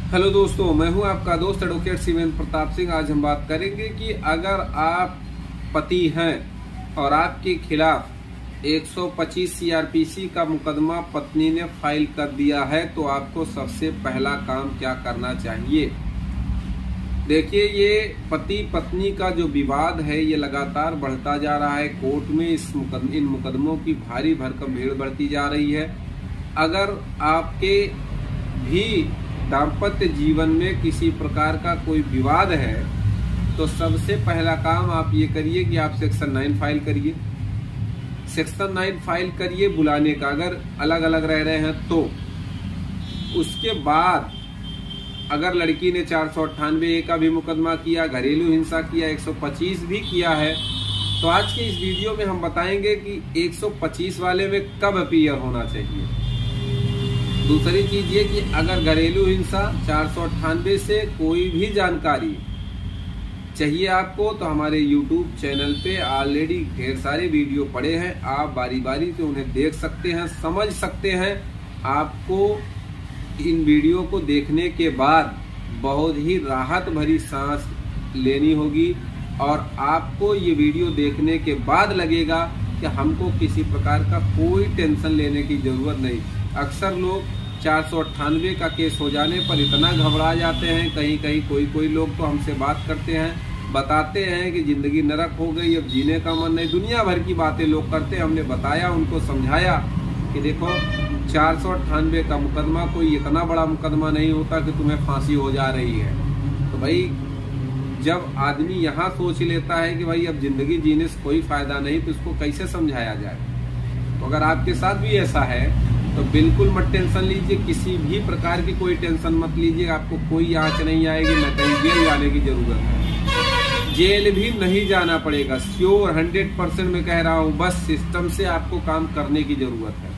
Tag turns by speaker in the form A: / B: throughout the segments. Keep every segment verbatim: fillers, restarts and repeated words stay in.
A: Hello दोस्तों, मैं हूं आपका दोस्त एडवोकेट शिवेंद्र प्रताप सिंह। आज हम बात करेंगे कि अगर आप पति हैं और आपके खिलाफ एक सौ पच्चीस सीआरपीसी का मुकदमा पत्नी ने फाइल कर दिया है तो आपको सबसे पहला काम क्या करना चाहिए। देखिए, ये पति पत्नी का जो विवाद है ये लगातार बढ़ता जा रहा है। कोर्ट में इस मुकदम, इन मुकदमों की भारी भरकम भीड़ बढ़ती जा रही है। अगर आपके भी दाम्पत्य जीवन में किसी प्रकार का कोई विवाद है तो सबसे पहला काम आप ये करिए कि आप सेक्शन नाइन फाइल करिए। सेक्शन नाइन फाइल करिए बुलाने का, अगर अलग अलग रह रहे हैं तो। उसके बाद अगर लड़की ने चार सौ अट्ठानवे ए का भी मुकदमा किया, घरेलू हिंसा किया, एक सौ पच्चीस भी किया है, तो आज के इस वीडियो में हम बताएंगे कि एक सौ पच्चीस वाले में कब अपीयर होना चाहिए। दूसरी चीज ये कि अगर घरेलू हिंसा चार सौ अट्ठानवे से कोई भी जानकारी चाहिए आपको तो हमारे यूट्यूब चैनल पे ऑलरेडी ढेर सारे वीडियो पड़े हैं। आप बारी बारी से उन्हें देख सकते हैं, समझ सकते हैं। आपको इन वीडियो को देखने के बाद बहुत ही राहत भरी सांस लेनी होगी और आपको ये वीडियो देखने के बाद लगेगा कि हमको किसी प्रकार का कोई टेंशन लेने की जरूरत नहीं। अक्सर लोग चार सौ अट्ठानवे का केस हो जाने पर इतना घबरा जाते हैं। कहीं कहीं कोई कोई लोग तो हमसे बात करते हैं, बताते हैं कि जिंदगी नरक हो गई, अब जीने का मन नहीं। दुनिया भर की बातें लोग करते हैं। हमने बताया, उनको समझाया कि देखो, चार सौ अट्ठानवे का मुकदमा कोई इतना बड़ा मुकदमा नहीं होता कि तुम्हें फांसी हो जा रही है। तो भाई, जब आदमी यहाँ सोच लेता है कि भाई अब जिंदगी जीने से कोई फायदा नहीं, तो इसको कैसे समझाया जाए। तो अगर आपके साथ भी ऐसा है तो बिल्कुल मत टेंशन लीजिए, किसी भी प्रकार की कोई टेंशन मत लीजिए। आपको कोई आंच नहीं आएगी, न कहीं जेल जाने की जरूरत है। जेल भी नहीं जाना पड़ेगा, श्योर हंड्रेड परसेंट मैं कह रहा हूँ। बस सिस्टम से आपको काम करने की जरूरत है।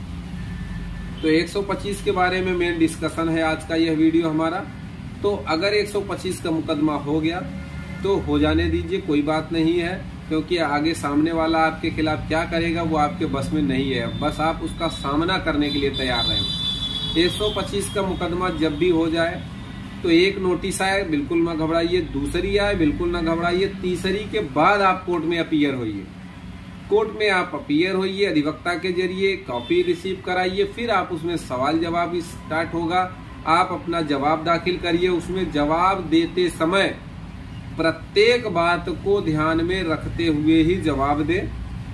A: तो एक सौ पच्चीस के बारे में मेन डिस्कशन है आज का यह वीडियो हमारा। तो अगर एक सौ पच्चीस का मुकदमा हो गया तो हो जाने दीजिए, कोई बात नहीं है, क्योंकि आगे सामने वाला आपके खिलाफ क्या करेगा वो आपके बस में नहीं है। बस आप उसका सामना करने के लिए तैयार रहें। एक सौ पच्चीस का मुकदमा जब भी हो जाए तो एक नोटिस आए, बिल्कुल ना घबराइए। दूसरी आए, बिल्कुल ना घबराइए। तीसरी के बाद आप कोर्ट में अपीयर होइए। कोर्ट में आप अपीयर होइए, अधिवक्ता के जरिए कॉपी रिसीव कराइए। फिर आप उसमें सवाल जवाब स्टार्ट होगा, आप अपना जवाब दाखिल करिए। उसमें जवाब देते समय प्रत्येक बात को ध्यान में रखते हुए ही जवाब दें।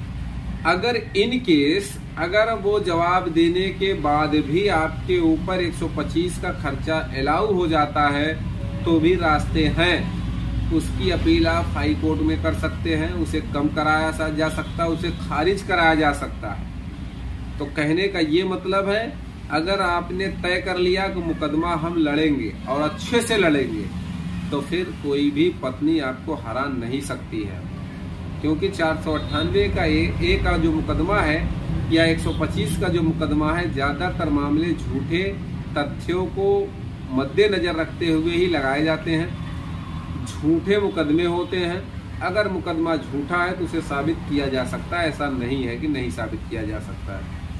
A: अगर इन केस अगर वो जवाब देने के बाद भी आपके ऊपर एक सौ पच्चीस का खर्चा अलाउ हो जाता है तो भी रास्ते हैं। उसकी अपील आप हाई कोर्ट में कर सकते हैं, उसे कम कराया जा सकता है, उसे खारिज कराया जा सकता है। तो कहने का ये मतलब है, अगर आपने तय कर लिया कि मुकदमा हम लड़ेंगे और अच्छे से लड़ेंगे तो फिर कोई भी पत्नी आपको हरा नहीं सकती है। क्योंकि चार सौ अट्ठानवे का ए, ए का जो मुकदमा है या एक सौ पच्चीस का जो मुकदमा है, ज्यादातर मामले झूठे तथ्यों को मद्देनजर रखते हुए ही लगाए जाते हैं। झूठे मुकदमे होते हैं। अगर मुकदमा झूठा है तो उसे साबित किया जा सकता है, ऐसा नहीं है कि नहीं साबित किया जा सकता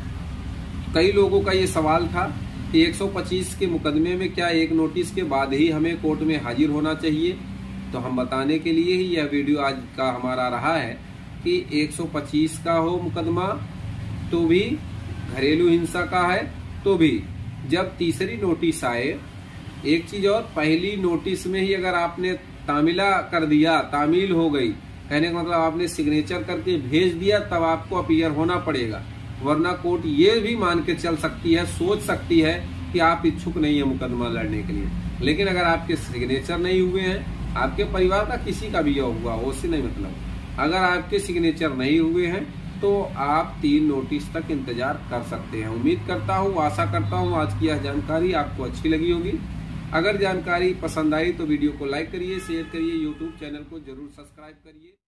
A: है। कई लोगों का ये सवाल था कि एक सौ पच्चीस के मुकदमे में क्या एक नोटिस के बाद ही हमें कोर्ट में हाजिर होना चाहिए। तो हम बताने के लिए ही यह वीडियो आज का हमारा रहा है कि एक सौ पच्चीस का हो मुकदमा तो भी, घरेलू हिंसा का है तो भी, जब तीसरी नोटिस आए। एक चीज और, पहली नोटिस में ही अगर आपने तामीला कर दिया, तामील हो गई, कहने का मतलब आपने सिग्नेचर करके भेज दिया, तब आपको अपीयर होना पड़ेगा। वरना कोर्ट ये भी मान के चल सकती है, सोच सकती है कि आप इच्छुक नहीं है मुकदमा लड़ने के लिए। लेकिन अगर आपके सिग्नेचर नहीं हुए हैं, आपके परिवार का किसी का भी हुआ, उससे नहीं मतलब, अगर आपके सिग्नेचर नहीं हुए हैं तो आप तीन नोटिस तक इंतजार कर सकते हैं। उम्मीद करता हूँ, आशा करता हूँ आज की यह जानकारी आपको अच्छी लगी होगी। अगर जानकारी पसंद आई तो वीडियो को लाइक करिए, शेयर करिए, यूट्यूब चैनल को जरूर सब्सक्राइब करिए।